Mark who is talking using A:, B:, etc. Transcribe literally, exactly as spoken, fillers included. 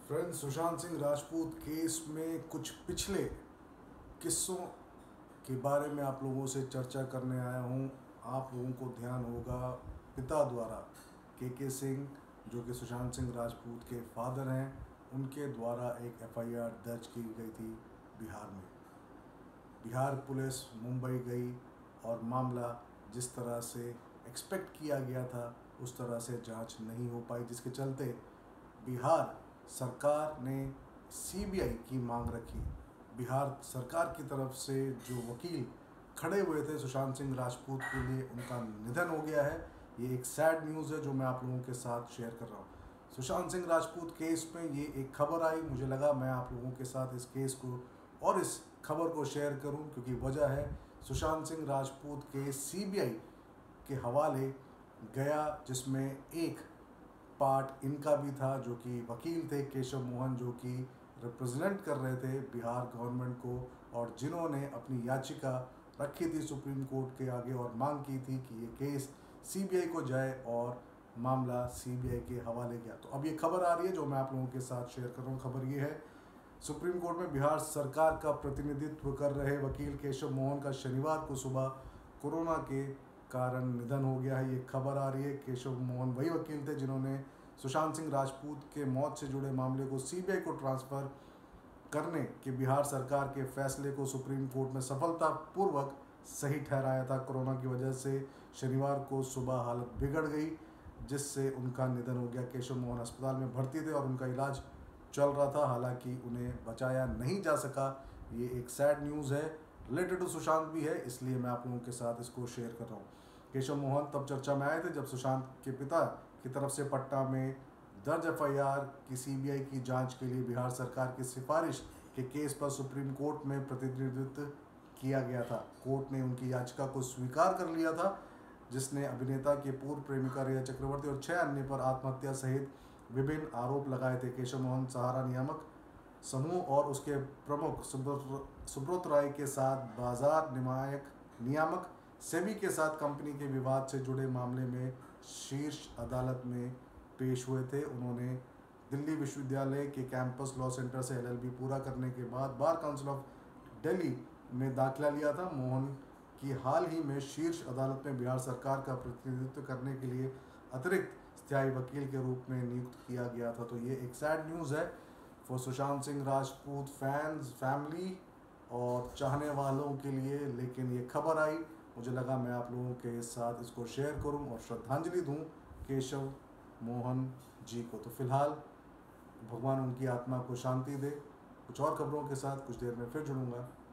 A: Friends, Sushant Singh Rajput case में कुछ पिछले किस्सों के बारे में आप लोगों से चर्चा करने आया हूं। आप लोगों को ध्यान होगा, पिता द्वारा के के सिंह, जो कि सुशांत सिंह राजपूत के फादर हैं, उनके द्वारा एक एफ आई आर दर्ज की गई थी बिहार में। बिहार पुलिस मुंबई गई और मामला जिस तरह से एक्सपेक्ट किया गया था उस तरह से जांच नहीं हो पाई, जिसके चलते बिहार सरकार ने सी बी आई की मांग रखी। बिहार सरकार की तरफ से जो वकील खड़े हुए थे सुशांत सिंह राजपूत के लिए, उनका निधन हो गया है। ये एक सैड न्यूज़ है जो मैं आप लोगों के साथ शेयर कर रहा हूँ। सुशांत सिंह राजपूत केस में ये एक खबर आई, मुझे लगा मैं आप लोगों के साथ इस केस को और इस खबर को शेयर करूं, क्योंकि वजह है सुशांत सिंह राजपूत के सी बी आई के हवाले गया, जिसमें एक पार्ट इनका भी था, जो कि वकील थे केशव मोहन, जो कि रिप्रेजेंट कर रहे थे बिहार गवर्नमेंट को, और जिन्होंने अपनी याचिका रखी थी सुप्रीम कोर्ट के आगे और मांग की थी कि ये केस सी बी आई को जाए, और मामला सी बी आई के हवाले गया। तो अब ये खबर आ रही है जो मैं आप लोगों के साथ शेयर कर रहा हूँ। खबर ये है, सुप्रीम कोर्ट में बिहार सरकार का प्रतिनिधित्व कर रहे वकील केशव मोहन का शनिवार को सुबह कोरोना के कारण निधन हो गया है। ये खबर आ रही है। केशव मोहन वही वकील थे जिन्होंने सुशांत सिंह राजपूत के मौत से जुड़े मामले को सी बी आई को ट्रांसफ़र करने के बिहार सरकार के फैसले को सुप्रीम कोर्ट में सफलतापूर्वक सही ठहराया था। कोरोना की वजह से शनिवार को सुबह हालत बिगड़ गई, जिससे उनका निधन हो गया। केशव मोहन अस्पताल में भर्ती थे और उनका इलाज चल रहा था, हालांकि उन्हें बचाया नहीं जा सका। ये एक सैड न्यूज़ है, रिलेटेड टू सुशांत भी है, इसलिए मैं आप लोगों के साथ इसको शेयर कर रहा हूँ। केशव मोहन तब चर्चा में आए थे जब सुशांत के पिता की तरफ से पटना में दर्ज एफ आई आर की सी बी आई की जांच के लिए बिहार सरकार की सिफारिश के केस पर सुप्रीम कोर्ट में प्रतिनिधित्व किया गया था। कोर्ट ने उनकी याचिका को स्वीकार कर लिया था, जिसने अभिनेता के पूर्व प्रेमिका रिया चक्रवर्ती और छह अन्य पर आत्महत्या सहित विभिन्न आरोप लगाए थे। केशव मोहन सहारा नियामक समूह और उसके प्रमुख सुब्रत सुब्रत राय के साथ बाजार नियामक नियामक सेबी के साथ कंपनी के विवाद से जुड़े मामले में शीर्ष अदालत में पेश हुए थे। उन्होंने दिल्ली विश्वविद्यालय के कैंपस लॉ सेंटर से एल एल बी पूरा करने के बाद बार काउंसिल ऑफ दिल्ली में दाखिला लिया था। मोहन की हाल ही में शीर्ष अदालत में बिहार सरकार का प्रतिनिधित्व करने के लिए अतिरिक्त स्थायी वकील के रूप में नियुक्त किया गया था। तो ये एक सैड न्यूज़ है for Sushant Singh Rajput fans, family और चाहने वालों के लिए, लेकिन ये खबर आई, मुझे लगा मैं आप लोगों के साथ इसको शेयर करूं और श्रद्धांजलि दूं केशव मोहन जी को। तो फिलहाल भगवान उनकी आत्मा को शांति दे। कुछ और खबरों के साथ कुछ देर में फिर जुड़ूंगा।